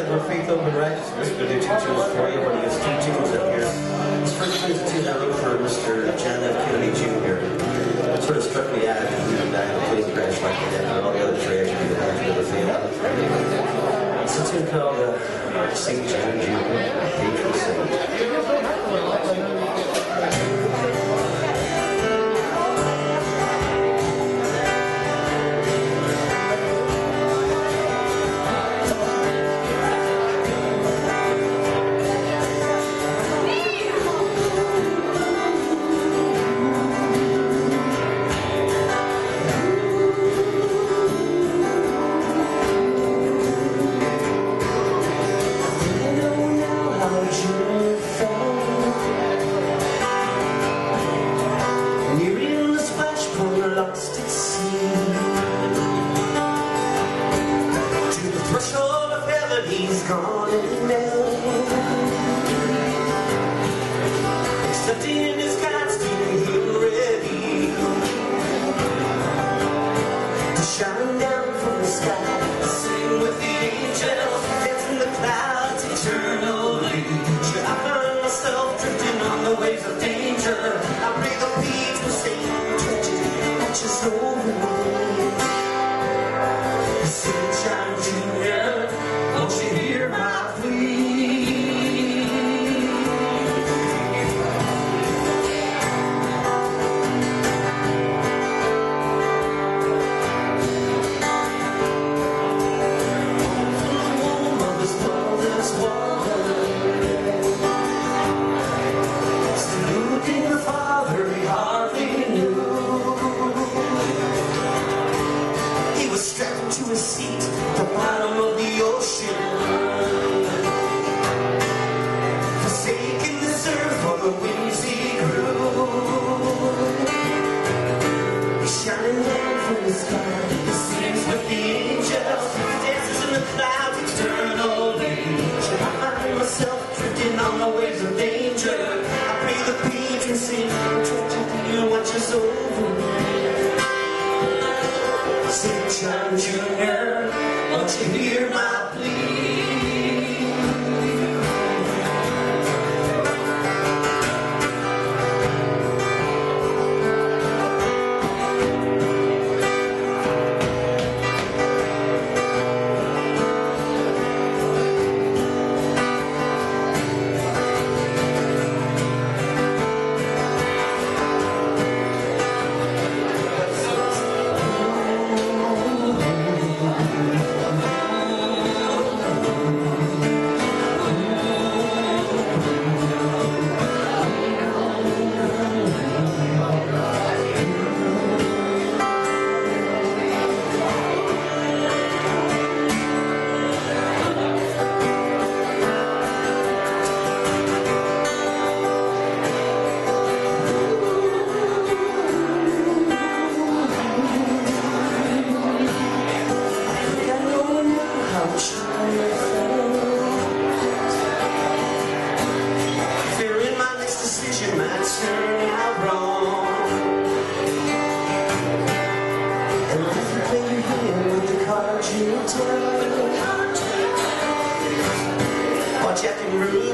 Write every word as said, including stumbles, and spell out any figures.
said we're faith, hope, and righteousness. We're going to do two tunes for you. We're going to get two tunes up here. This first one is a tune I wrote for Mister Kathe Junior It sort of struck me out after he died of a plane crash like that, and all the other tragedy that happened to the family. It's a tune called uh, Saint John Junior Patron Saint. Watch out,